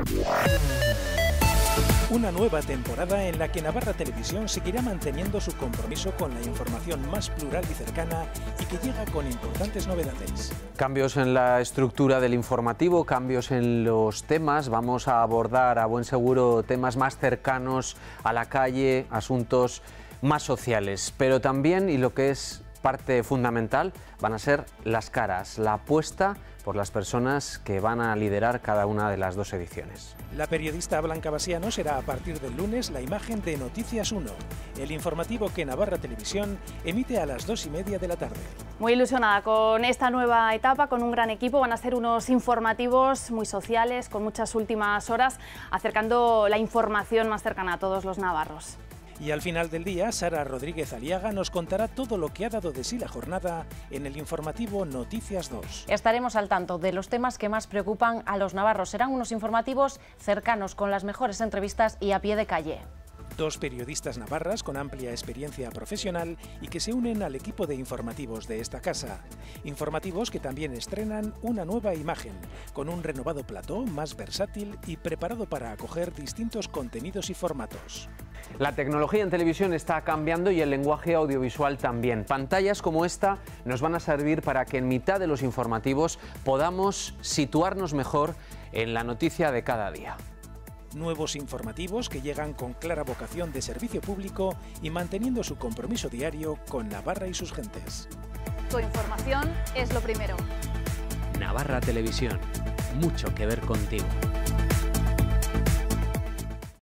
Una nueva temporada en la que Navarra Televisión seguirá manteniendo su compromiso con la información más plural y cercana y que llega con importantes novedades. Cambios en la estructura del informativo, cambios en los temas. Vamos a abordar a buen seguro temas más cercanos a la calle, asuntos más sociales, pero también, y lo que es parte fundamental, van a ser las caras, la apuesta por las personas que van a liderar cada una de las dos ediciones. La periodista Blanca Basiano será a partir del lunes la imagen de Noticias 1, el informativo que Navarra Televisión emite a las 2:30 de la tarde. Muy ilusionada con esta nueva etapa, con un gran equipo. Van a ser unos informativos muy sociales, con muchas últimas horas, acercando la información más cercana a todos los navarros. Y al final del día, Sara Rodríguez Aliaga nos contará todo lo que ha dado de sí la jornada en el informativo Noticias 2. Estaremos al tanto de los temas que más preocupan a los navarros. Serán unos informativos cercanos, con las mejores entrevistas y a pie de calle. Dos periodistas navarras con amplia experiencia profesional y que se unen al equipo de informativos de esta casa. Informativos que también estrenan una nueva imagen, con un renovado plató más versátil y preparado para acoger distintos contenidos y formatos. La tecnología en televisión está cambiando y el lenguaje audiovisual también. Pantallas como esta nos van a servir para que en mitad de los informativos podamos situarnos mejor en la noticia de cada día. Nuevos informativos que llegan con clara vocación de servicio público y manteniendo su compromiso diario con Navarra y sus gentes. Tu información es lo primero. Navarra Televisión, mucho que ver contigo.